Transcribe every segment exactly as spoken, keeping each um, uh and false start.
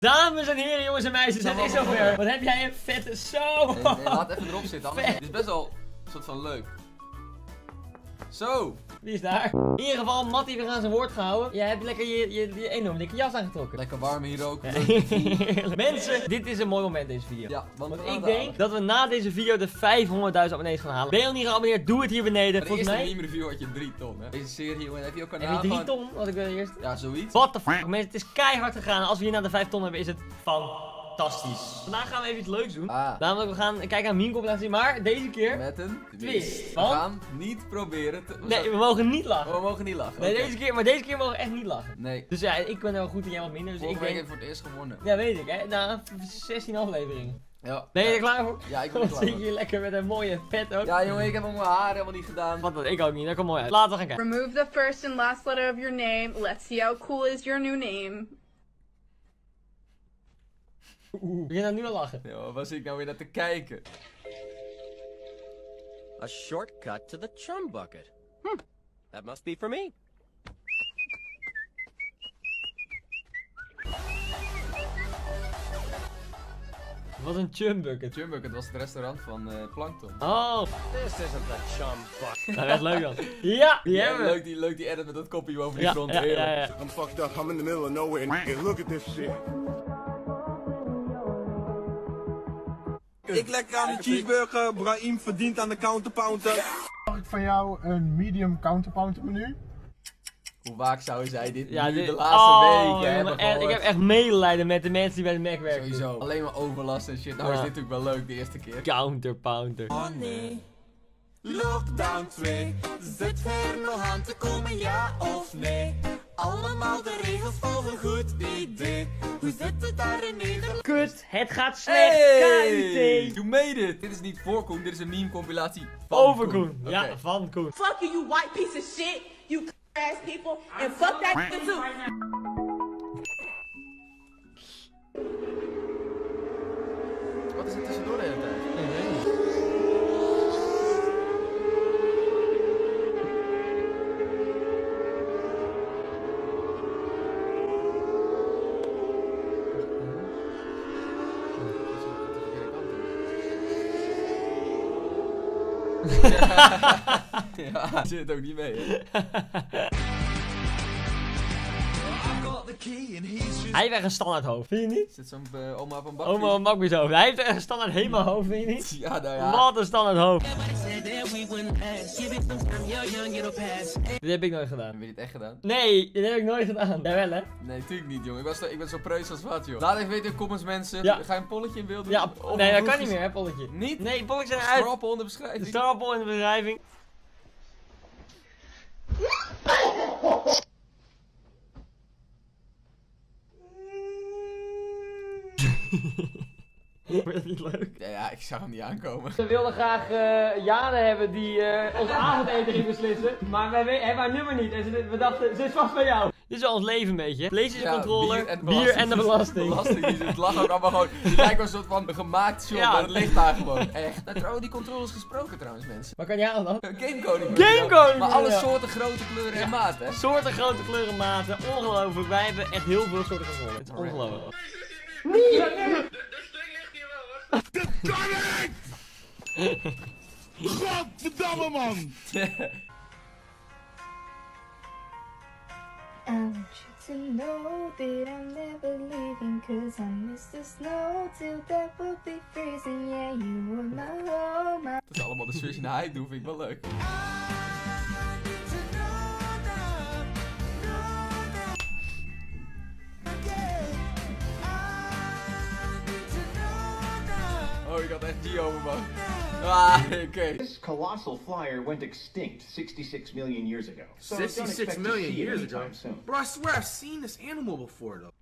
Dames en heren, jongens en meisjes, het is zover. Wat heb jij een vette zo. Nee, nee, laat even erop zitten, anders dit is best wel een soort van leuk. Zo. Wie is daar? In ieder geval, Mattie weer aan zijn woord gehouden. Jij hebt lekker je, je, je enorm dikke jas aangetrokken. Lekker warm hier ook. Mensen, dit is een mooi moment deze video. Ja, want, want ik denk halen. dat we na deze video de vijfhonderdduizend abonnees gaan halen. Ben je nog niet geabonneerd? Doe het hier beneden. De Volgens eerste mij... meme review had je drie ton, hè? Deze serie, jongen, heb je ook kanaal? Heb je drie ton? Had ik wel eerst. Ja, zoiets. What the fuck? Mensen, het is keihard gegaan. Als we hier naar de vijf ton hebben, is het fantastisch. Vandaag gaan we even iets leuks doen. Ah. Namelijk, we gaan kijken naar meme compilatie, maar deze keer... Met een twist. We gaan niet proberen te... Nee, we mogen niet lachen. Oh, we mogen niet lachen. Nee, okay. deze keer, maar deze keer mogen we echt niet lachen. Nee. Dus ja, ik ben er wel goed en jij wat minder. Dus Vorige ik denk... week heb ik voor het eerst gewonnen. Ja, weet ik, hè. Na zestien afleveringen. Ja. Ben je ja. er klaar voor? Ja, ik ben er klaar voor. Zit je hier lekker met een mooie vet ook? Ja, jongen, ik heb ook mijn haar helemaal niet gedaan. Wat dat? Ik ook niet. Dat komt mooi uit. Laten we gaan kijken. Remove the first and last letter of your name. Let's see how cool is your new name. Oeh, begin nou nu al lachen. Ja, waar was ik nou weer naar te kijken? A shortcut to the chum bucket. Hm. That must be for me. Wat een chumbucket. Chumbucket was het restaurant van uh, Plankton. Oh. This isn't the chum bucket. Dat is leuk dan. Ja, die ja, hebben we. leuk die, leuk die edit met dat kopje boven die Ja, grond. ja, ja, ja. I'm fucked up. I'm in the middle of nowhere. Nigga, look at this shit. Ik lekker aan de cheeseburger, Brahim verdient aan de counterpounder. Mag ik van jou een medium counterpounder menu? Hoe vaak zouden zij dit Ja, nu dit... de laatste oh, weken hebben maar echt, ik gehoord? heb echt medelijden met de mensen die bij de Mac werken. Sowieso. Alleen maar overlast en shit. Nou Ja. is dit natuurlijk wel leuk de eerste keer. Counterpounder. Oh nee. Lockdown twee. Zit er nog aan te komen, ja of nee? Allemaal de regels volgen, goed idee. Hoe zit het daar in Nederland? Kut, het gaat slecht. K U T. You made it! Dit is niet voor Koen, dit is een meme compilatie van Over Koen. Koen. Ja, Okay. van Koen. Fuck you, you white piece of shit. You ass people. And fuck that nigga too. Wat is er tussendoor de hele tijd? Ik weet niet. Ja, zit ook niet mee, hè? Hij heeft echt een standaard hoofd, vind je niet? Zit zo'n uh, oma op een bakje? Oma Makbies hoofd. Hij heeft echt een standaard Hema hoofd, vind je niet? Ja, nou ja. Wat een standaard hoofd. Dit heb ik nooit gedaan. Heb je dit echt gedaan? Nee, dit heb ik nooit gedaan. Jawel hè? Nee, natuurlijk niet, jongen. Ik, was ik ben zo preus als wat, joh. Laat even weten in de comments, mensen. Ja. Ga je een polletje in beeld doen? Ja, Of nee, dat kan hoeveel- niet meer hè, polletje. Niet? Nee, polletjes zijn eruit. Strappel in de De beschrijving. stapel in de beschrijving. Vind je dat niet leuk? Ja, ja, ik zag hem niet aankomen. We wilden graag uh, Jane hebben die uh, ons avondeten ging beslissen. Maar wij we hebben haar nummer niet. En ze, we dachten, ze is vast bij jou. Dit is wel ons leven een beetje. PlayStation-controller, bier en, bier en de belasting. belasting. Die het lag ook allemaal gewoon. Het lijkt wel een soort van gemaakt shot, Ja. maar het ligt daar gewoon. Echt. Nou, trouwens, die controllers gesproken trouwens, mensen. Wat kan jij dan? Gamekoning. Gamekoning, Maar alle ja. soorten, grootte, kleuren en maten, hè? Soorten, grote kleuren, maten. Ongelooflijk. Wij hebben echt heel veel soorten controllers. Het is ongelooflijk. Godverdamme, man! I want you to know that I'm never leaving, cause I miss the snow till that will be freezing. Yeah, you were my home. My Dat is allemaal de switch naar hype doen, vind ik wel leuk. Oh, ik had echt Gio over man. Ah, oké. Okay. This colossal flyer went extinct sixty-six million years ago. So don't sixty-six expect to million see it years ago? anytime soon. Bro, I swear I've seen this animal before though.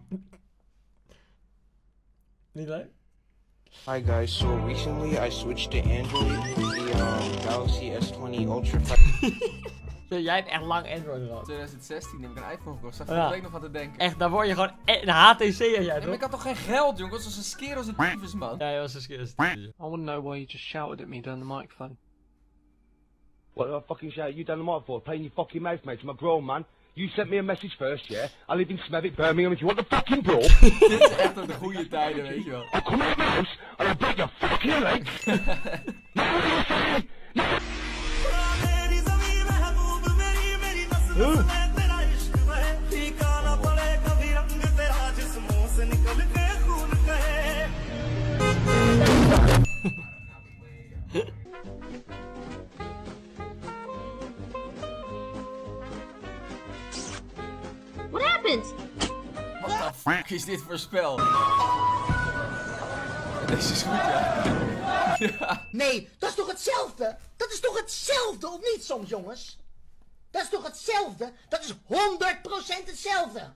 Niet leuk? Hi guys, so recently I switched to Android, the um, Galaxy S twenty Ultra. Zo, jij hebt echt lang Android gehad. twintig zestien heb ik een iPhone gekocht. Zag Ja. vorige week nog aan te denken. Echt, daar word je gewoon e- een H T C als jij Ja, maar toch? ik had toch geen geld, jongen? Dat was een skeer als een tyfus, man. Ja, je was een skis. I want to know why you just shouted at me down the microphone. What did I fucking shout at you down the mic for? Playing your fucking mouth, mate. I'm a grown man. You sent me a message first, yeah? I live in Smethwick, Birmingham, if you want the fucking brawl. Dit is echt op de goede tijden, weet je wel. I'll come out my house and I'll break your fucking legs. What happened? Wat de fuck is dit voor spel? Deze is goed, ja. Ja. Nee, dat is toch hetzelfde? Dat is toch hetzelfde, of niet soms, jongens? Dat is toch hetzelfde? Dat is honderd procent hetzelfde.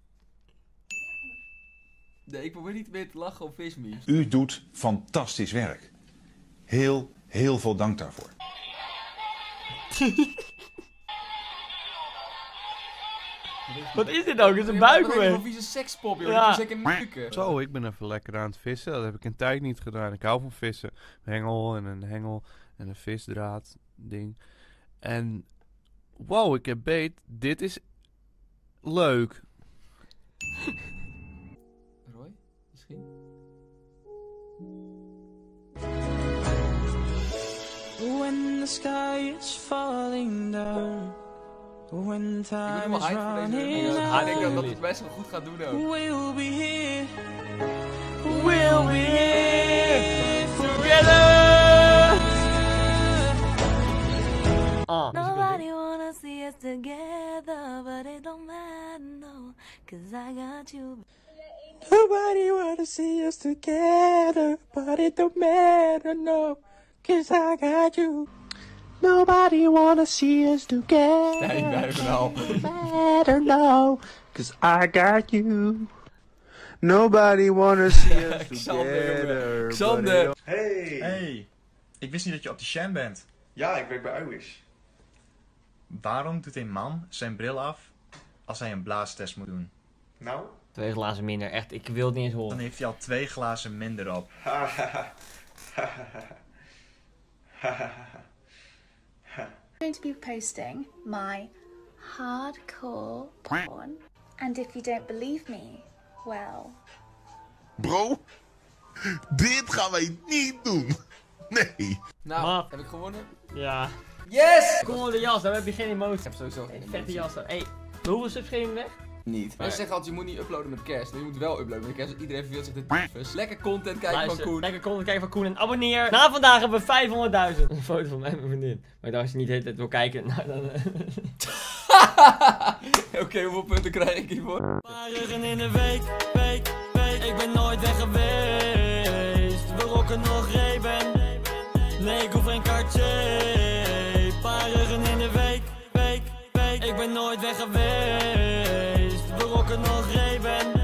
Nee, ik probeer niet meer te lachen op Visme. U doet fantastisch werk. Heel, heel veel dank daarvoor. Wat is dit ook? Het is een buikbeweeg. Een vieze sekspop, joh. Ja. Zeker neuken. Zo, ik ben even lekker aan het vissen. Dat heb ik een tijd niet gedaan. Ik hou van vissen. Een hengel en een hengel en een visdraad ding. En wow, ik heb beet. Dit is leuk. Roy, misschien? When the sky is falling down. When time is running out. Ik denk dat dat het best wel goed gaat doen ook. We'll be here. We'll be here together. Ah. Nobody wanna see us together, but it don't matter, no, cause I got you. Nobody wanna see us together, but it don't matter, no, cause I got you. Nobody wanna see us together. Nee, bij de al. Matter, no, cause I got you. Nobody wanna see us together. Xander. Hey. Hey. Ik wist niet dat je opticien bent. Ja, ik werk bij iWish. Waarom doet een man zijn bril af als hij een blaastest moet doen? Nou? Twee glazen minder, echt, ik wil het niet eens horen. Dan heeft hij al twee glazen minder op. I'm going to be posting my hardcore porn, and if you don't believe me, well... Bro, dit gaan wij niet doen. Nee. Nou, Wat? heb ik gewonnen? Ja. Yes! Kom op de jas, dan heb je geen emotie. Ik heb sowieso geen vette jas. Hé, hey, hoeveel subs ging je weg? Niet. Maar ze zeggen altijd, je moet niet uploaden met kerst. Maar je moet wel uploaden met kerst, want iedereen verveelt zich dit dus lekker content kijken Luister, van Koen. Lekker content kijken van Koen en abonneer. Na vandaag hebben we vijfhonderdduizend. Een foto van mij en mijn vriendin. Maar als je niet de hele tijd wil kijken, nou dan... Oké, okay, hoeveel punten krijg ik hiervoor? Paar ruggen in de week, week, week. Ik ben nooit weg geweest. We rocken nog Ray-Ban. Nee, ik hoef geen Cartier. Paar ruggen in de week, week, week. Ik ben nooit weg geweest. We rocken nog Ray-Ban.